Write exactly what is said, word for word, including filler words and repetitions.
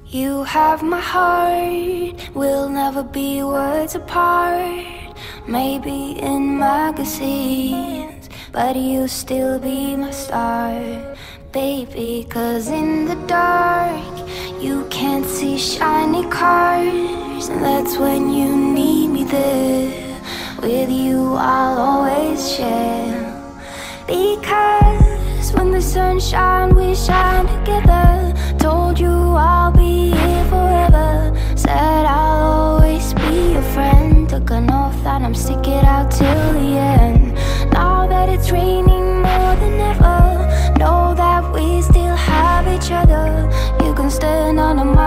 You have my heart, we'll never be words apart. Maybe in magazines, but you'll still be my star, baby. Cause in the dark, you can't see shiny cars, and that's when you need me there. With you I'll always share. Because when the sun shines, we shine together. Told you I'll be here forever. Said I'll always be your friend. Took an oath that I'm stick it out till the end. Now that it's raining more than ever, know that we still have each other. You can stand under my